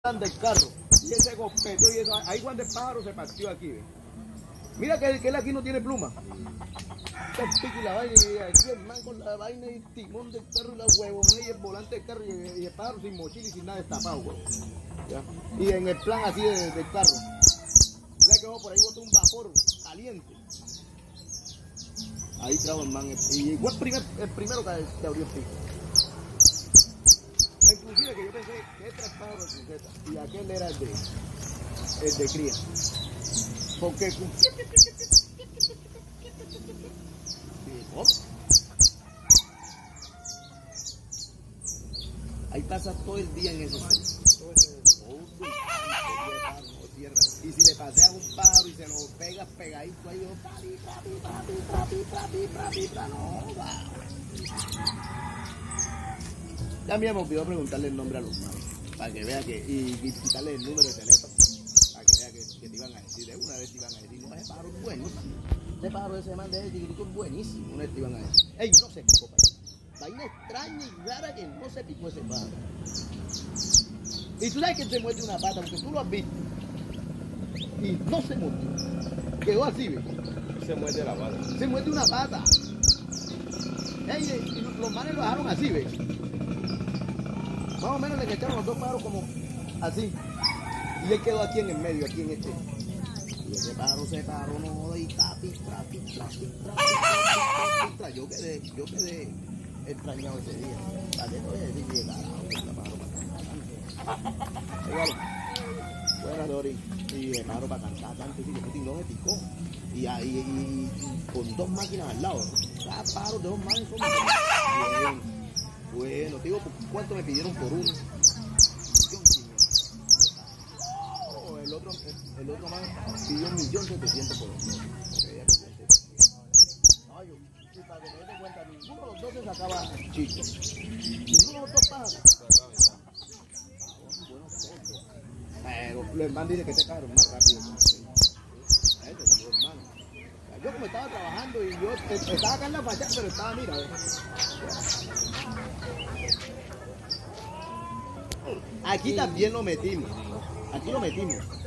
del carro. Y ese golpeteo y eso. Ahí cuando el pájaro se partió aquí, ¿ve? Mira que él aquí no tiene pluma. El pico y la vaina, y aquí el man con la vaina y el timón del carro y la huevonera y el volante del carro y el pájaro sin mochila y sin nada destapado, huevón. ¿Ya? Y en el plan así del carro. Ya quedó por ahí botó un vapor caliente. Ahí trajo el man. Y fue el primero que abrió el pico. Inclusive que yo pensé que este era el pájaro de cruceta y aquel era el de cría. Porque ahí pasa todo el día en ese centro. Y si le paseas un pájaro y se lo pegas pegadito ahí, no va. Ya me olvidó preguntarle el nombre a los manos, para que vea que, y quitarle el número de teléfono, para que vea que te iban a decir, de una vez te iban a decir, no, ese pájaro es buenísimo, ese pájaro de ese man de ese tigrito es buenísimo, una vez te iban a decir, ey, no se picó, vaina extraña y rara que no se picó ese pájaro. Y tú sabes que se muerde una pata, porque tú lo has visto, y no se mordió, quedó así, ¿ves? Se muerde la pata. Se muerde una pata. Ey, y los manes lo dejaron así, ¿ves? Más o menos le echaron los dos pájaros como así. Y él quedó aquí en el medio, aquí en este. Y ese pájaro se paró, no, y trapi. Yo quedé extrañado ese día. ¿Para qué te voy a decir que carajo, este pájaro para cantar? Buenas, Dori. Y el pájaro para cantar, tanto, sí, que este no me picó. Y con dos máquinas al lado. Cada pájaro de dos manos son bien. Bueno, te digo, ¿cuánto me pidieron por uno? El otro man pidió 1.700.000 por uno. No, y para que te des cuenta, ninguno de los dos se sacaba chicho. Ninguno de los dos pájaros. Pero el man dice que este pájaro es más rápido que nosotros. Hermano. Yo como estaba trabajando y yo estaba acá en la fachada, pero estaba, mira, aquí también lo metimos. Aquí lo metimos.